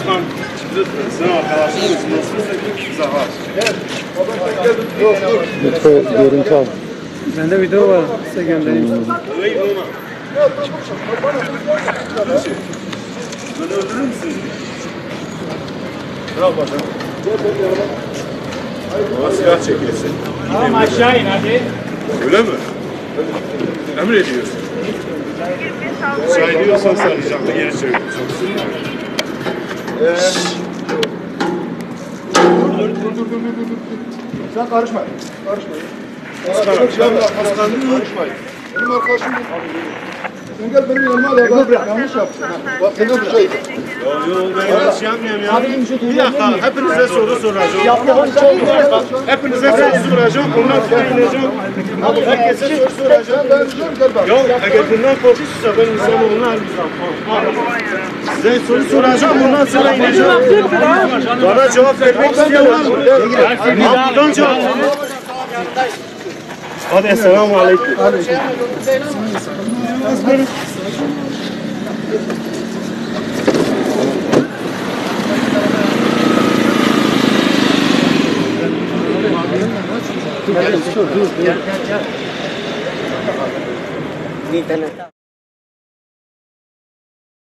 Başkan, sen arkadaşınız nasılsınız? Zaha. Lütfen görüntü al. Bende video var. Size göndereyim. Beni öldürür müsün? Bravo başkan. Ama silah çekilsin. Tamam aşağı in hadi. Öyle mi? Emrediyorsun. Aşağı iniyorsan sen ricamda geri çevir. Dur. Sen karışma. Karışmayın. Benim arkadaşım sen gel benim yanıma al. Yanlış yaptın. Bak sen bir şey. Yok ben yanlış yapmıyorum ya. Bir dakika hepinize soru soracağım. Hepinize soru soracağım. Ondan sonra ineceğim. Herkese soru soracağım. Yok eğer bundan korkuyorsa ben İslamoğlu'nu arayacağım. Size soru soracağım. Ondan sonra ineceğim. Bana cevap vermek istiyorlar. Buradan cevap verin. Hadi esselamu aleyküm. Gel.